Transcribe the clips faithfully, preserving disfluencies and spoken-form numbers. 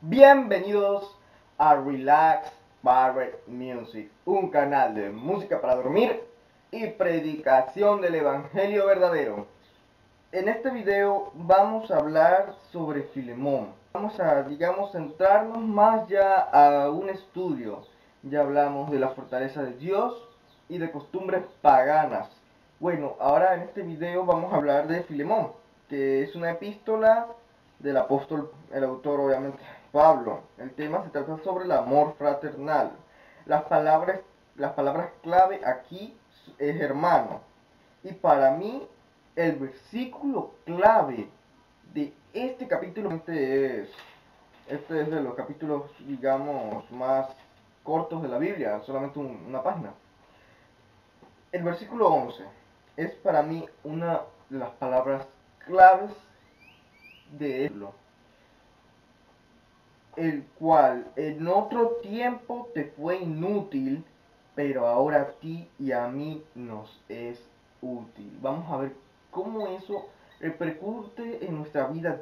Bienvenidos a Relax Barrett Music, un canal de música para dormir y predicación del Evangelio verdadero. En este video vamos a hablar sobre Filemón. Vamos a, digamos, centrarnos más ya a un estudio. Ya hablamos de la fortaleza de Dios y de costumbres paganas. Bueno, ahora en este video vamos a hablar de Filemón, que es una epístola del apóstol, el autor obviamente Pablo. El tema se trata sobre el amor fraternal. Las palabras, las palabras clave aquí es hermano. Y para mí el versículo clave de este capítulo este es, este es de los capítulos, digamos, más cortos de la Biblia, solamente un, una página. El versículo once es para mí una de las palabras claves de él, el cual en otro tiempo te fue inútil, pero ahora a ti y a mí nos es útil. Vamos a ver cómo eso repercute en nuestra vida.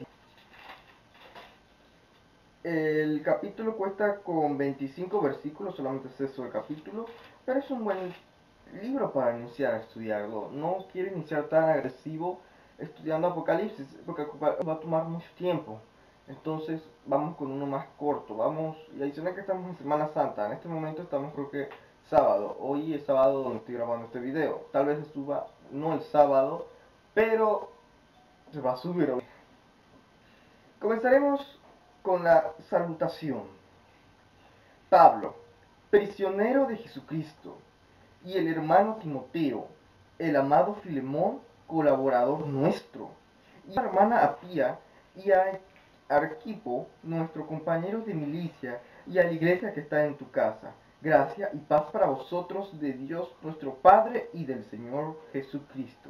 El capítulo cuesta con veinticinco versículos, solamente es eso el capítulo, pero es un buen libro para iniciar a estudiarlo. No quiero iniciar tan agresivo estudiando Apocalipsis, porque va a tomar mucho tiempo. Entonces vamos con uno más corto. Vamos, y adicional que estamos en Semana Santa. En este momento estamos, creo que sábado. Hoy es sábado donde estoy grabando este video. Tal vez se suba no el sábado, pero se va a subir hoy. Comenzaremos con la salutación. Pablo, prisionero de Jesucristo, y el hermano Timoteo, el amado Filemón, colaborador nuestro, y la hermana Apía, y a Arquipo, nuestro compañero de milicia, y a la iglesia que está en tu casa. Gracia y paz para vosotros de Dios nuestro Padre y del Señor Jesucristo.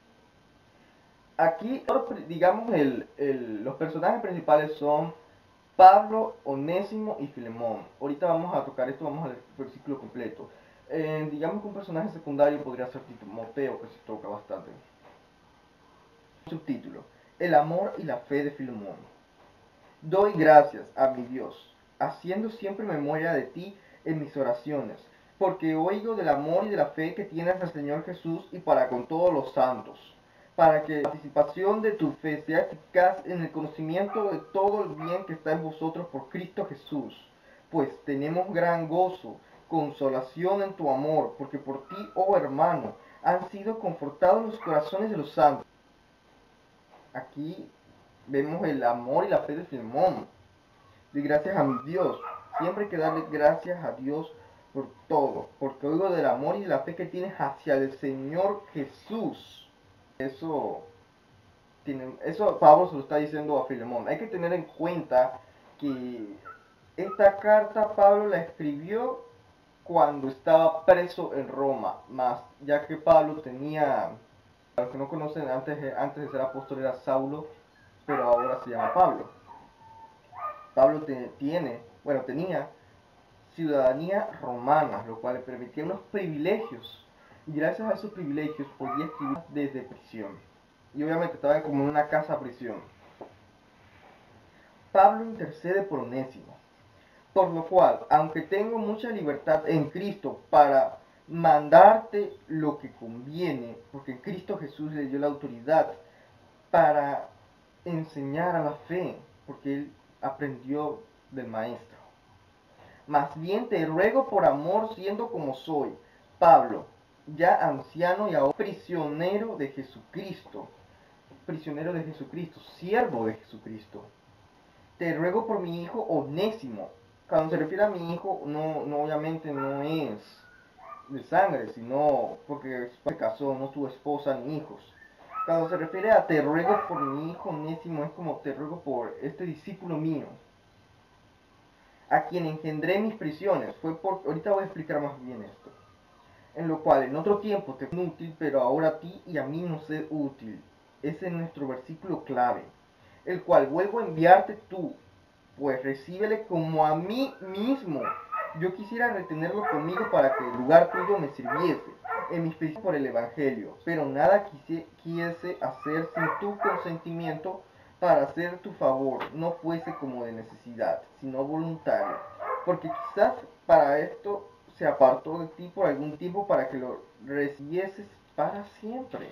Aquí, digamos, el, el, los personajes principales son Pablo, Onésimo y Filemón. Ahorita vamos a tocar esto, vamos a leer el versículo completo. Eh, digamos que un personaje secundario podría ser Timoteo, que se toca bastante. Subtítulo: El amor y la fe de Filemón. Doy gracias a mi Dios, haciendo siempre memoria de ti en mis oraciones, porque oigo del amor y de la fe que tienes al Señor Jesús y para con todos los santos, para que la participación de tu fe sea eficaz en el conocimiento de todo el bien que está en vosotros por Cristo Jesús. Pues tenemos gran gozo, consolación en tu amor, porque por ti, oh hermano, han sido confortados los corazones de los santos. Aquí vemos el amor y la fe de Filemón. De gracias a mi Dios. Siempre hay que darle gracias a Dios por todo, porque oigo del amor y de la fe que tienes hacia el Señor Jesús. Eso, tiene, eso Pablo se lo está diciendo a Filemón. Hay que tener en cuenta que esta carta Pablo la escribió cuando estaba preso en Roma, más ya que Pablo tenía, para los que no conocen, antes, antes de ser apóstol era Saulo, pero ahora se llama Pablo. Pablo te, tiene, bueno, tenía ciudadanía romana, lo cual le permitía unos privilegios, y gracias a esos privilegios podía escribir desde prisión. Y obviamente estaba como en una casa prisión. Pablo intercede por Onésimo, por lo cual, aunque tengo mucha libertad en Cristo para mandarte lo que conviene, porque en Cristo Jesús le dio la autoridad para enseñar a la fe, porque él aprendió del maestro. Más bien te ruego por amor, siendo como soy, Pablo, ya anciano y ahora prisionero de Jesucristo, prisionero de Jesucristo, siervo de Jesucristo. Te ruego por mi hijo Onésimo. Cuando se refiere a mi hijo, no, no obviamente no es de sangre, sino porque se casó, no tuvo esposa ni hijos. Cuando se refiere a te ruego por mi hijo Onésimo, es como te ruego por este discípulo mío, a quien engendré mis prisiones. Fue por, ahorita voy a explicar más bien esto. En lo cual en otro tiempo te fue útil, pero ahora a ti y a mí nos es útil. Ese es nuestro versículo clave. El cual vuelvo a enviarte tú, pues recíbele como a mí mismo. Yo quisiera retenerlo conmigo para que el lugar tuyo me sirviese en mis prisiones por el Evangelio, pero nada quise, quise hacer sin tu consentimiento, para hacer tu favor no fuese como de necesidad, sino voluntario, porque quizás para esto se apartó de ti por algún tiempo para que lo recibieses para siempre.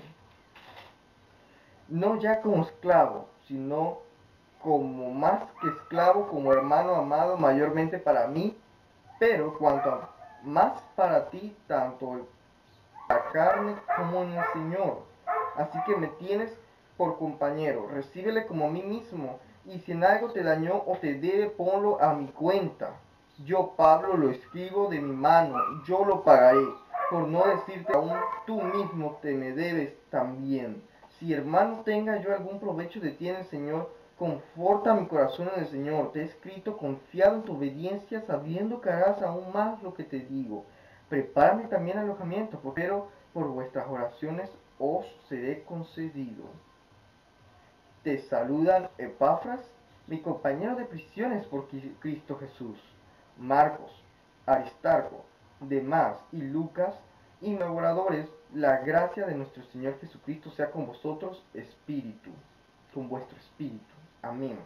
No ya como esclavo, sino como más que esclavo, como hermano amado mayormente para mí, pero cuanto a más para ti, tanto en la carne como en el Señor. Así que me tienes por compañero, recíbele como a mí mismo, y si en algo te dañó o te debe, ponlo a mi cuenta. Yo, Pablo, lo escribo de mi mano, yo lo pagaré, por no decirte aún tú mismo te me debes también. Si hermano tenga yo algún provecho de ti en el Señor, conforta mi corazón en el Señor. Te he escrito confiado en tu obediencia, sabiendo que harás aún más lo que te digo. Prepárame también alojamiento, pero por vuestras oraciones os seré concedido. Te saludan Epafras, mi compañero de prisiones por Cristo Jesús, Marcos, Aristarco, Demás y Lucas, inaugradores. La gracia de nuestro Señor Jesucristo sea con vosotros, espíritu, con vuestro espíritu. Amén.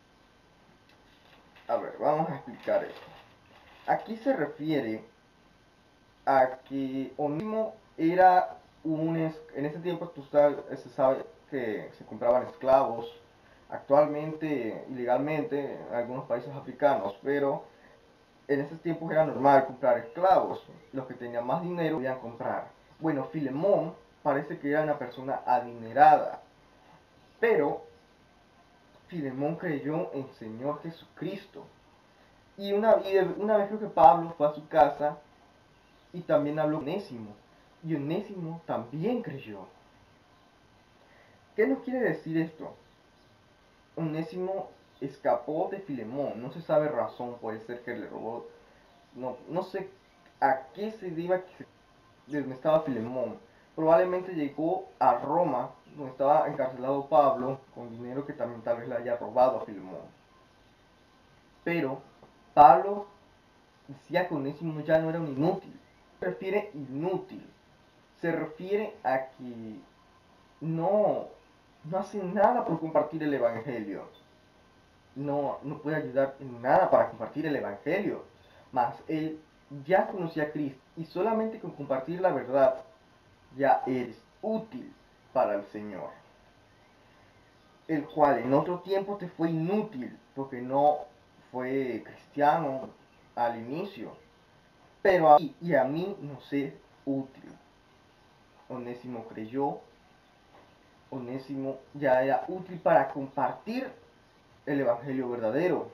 A ver, vamos a explicar esto. Aquí se refiere a que Onésimo era un, en ese tiempo tú sabes, se sabe que se compraban esclavos, actualmente ilegalmente en algunos países africanos, pero en esos tiempos era normal comprar esclavos, los que tenían más dinero podían comprar. Bueno, Filemón parece que era una persona adinerada, pero Filemón creyó en Señor Jesucristo. Y una, y una vez creo que Pablo fue a su casa y también habló con Onésimo. Y Onésimo también creyó. ¿Qué nos quiere decir esto? Onésimo escapó de Filemón. No se sabe razón, puede ser que le robó. No, no sé a qué se deba que se, de donde estaba Filemón. Probablemente llegó a Roma, donde estaba encarcelado Pablo, con dinero que también tal vez le haya robado a Filemón. Pero Pablo decía que Onésimo ya no era un inútil. Se refiere inútil. Se refiere a que no, no hace nada por compartir el Evangelio. No, no puede ayudar en nada para compartir el Evangelio. Mas él ya conocía a Cristo y solamente con compartir la verdad ya eres útil para el Señor. El cual en otro tiempo te fue inútil porque no fue cristiano al inicio. Pero a mí y a mí nos es útil. Onésimo creyó. Onésimo ya era útil para compartir el Evangelio verdadero.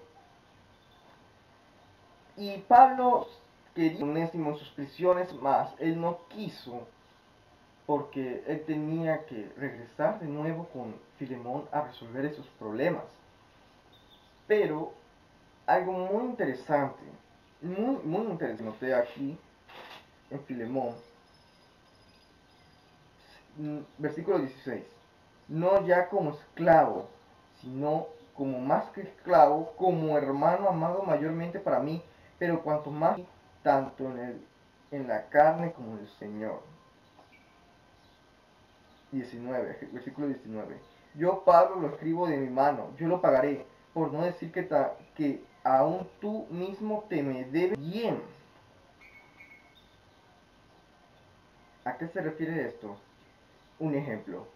Y Pablo quería a Onésimo en sus prisiones, mas él no quiso porque él tenía que regresar de nuevo con Filemón a resolver esos problemas. Pero algo muy interesante, muy, muy interesante, noté aquí en Filemón, versículo dieciséis. No ya como esclavo, sino como más que esclavo, como hermano amado mayormente para mí, pero cuanto más, tanto en, el, en la carne como en el Señor. diecinueve, versículo diecinueve. Yo, Pablo, lo escribo de mi mano, yo lo pagaré, por no decir que, ta, que aún tú mismo te me debes bien. ¿A qué se refiere esto? Un ejemplo.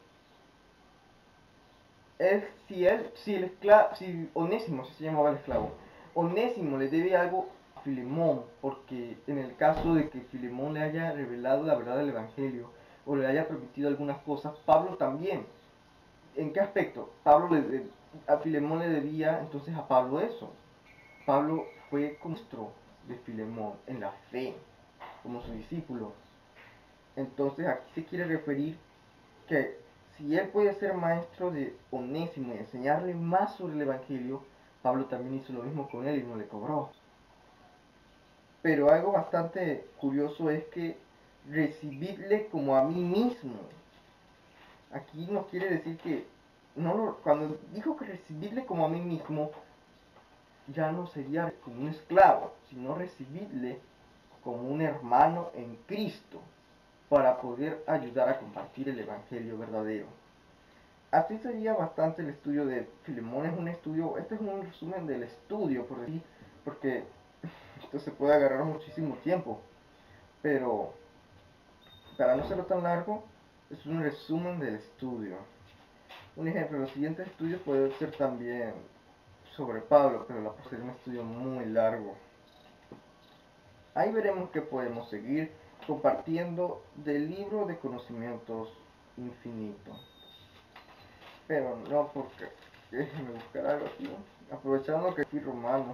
Es si él, si el esclavo, si Onésimo, si se llamaba el esclavo, Onésimo le debe algo a Filemón, porque en el caso de que Filemón le haya revelado la verdad del Evangelio, o le haya permitido algunas cosas, Pablo también. ¿En qué aspecto? Pablo le, a Filemón le debía entonces a Pablo eso. Pablo fue maestro de Filemón en la fe, como su discípulo. Entonces aquí se quiere referir que si él puede ser maestro de Onésimo y enseñarle más sobre el Evangelio, Pablo también hizo lo mismo con él y no le cobró. Pero algo bastante curioso es que recibidle como a mí mismo. Aquí nos quiere decir que no lo, cuando dijo que recibidle como a mí mismo, ya no sería como un esclavo, sino recibidle como un hermano en Cristo para poder ayudar a compartir el Evangelio verdadero. así sería bastante el estudio de Filemón. Es un estudio, este es un resumen del estudio, por decir, porque esto se puede agarrar muchísimo tiempo, pero para no serlo tan largo, es un resumen del estudio. Un ejemplo, los siguientes estudios pueden ser también sobre Pablo, pero la posee un estudio muy largo. Ahí veremos que podemos seguir compartiendo del libro de conocimientos infinito. Pero no porque déjenme buscar algo aquí. Aprovechando que aquí Romanos.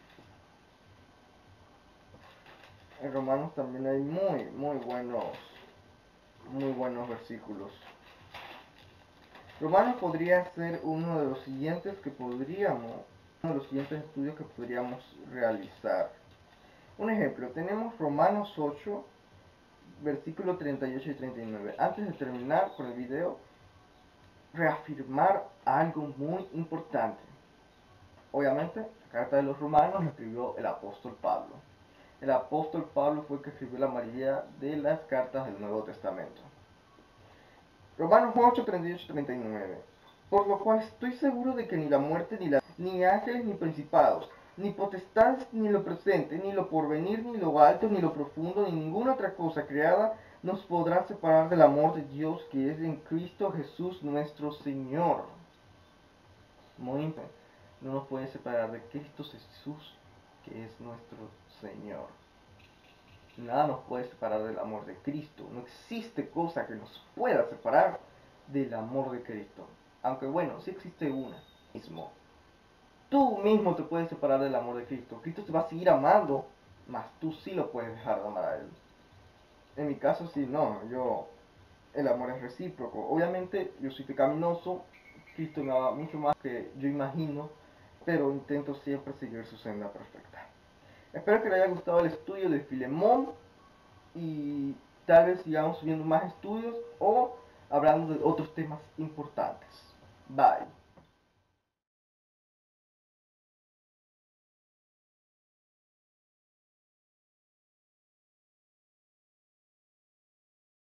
En Romanos también hay muy, muy buenos, muy buenos versículos. Romanos podría ser uno de los siguientes que podríamos, uno de los siguientes estudios que podríamos realizar. Un ejemplo, tenemos Romanos ocho, versículos treinta y ocho y treinta y nueve. Antes de terminar con el video, reafirmar algo muy importante. Obviamente, la carta de los romanos la escribió el apóstol Pablo. El apóstol Pablo fue el que escribió la mayoría de las cartas del Nuevo Testamento. Romanos ocho, treinta y ocho y treinta y nueve. Por lo cual estoy seguro de que ni la muerte, ni, la, ni ángeles, ni principados, ni potestades, ni lo presente, ni lo porvenir, ni lo alto, ni lo profundo, ni ninguna otra cosa creada nos podrá separar del amor de Dios que es en Cristo Jesús nuestro Señor. Muy importante. No nos puede separar de Cristo Jesús, que es nuestro Señor. Nada nos puede separar del amor de Cristo. No existe cosa que nos pueda separar del amor de Cristo. Aunque bueno, sí existe una mismo. Tú mismo te puedes separar del amor de Cristo. Cristo te va a seguir amando, mas tú sí lo puedes dejar de amar a Él. En mi caso sí, no. Yo, el amor es recíproco. Obviamente yo soy pecaminoso. Cristo me ama mucho más que yo imagino, pero intento siempre seguir su senda perfecta. Espero que les haya gustado el estudio de Filemón y tal vez sigamos subiendo más estudios o hablando de otros temas importantes. Bye.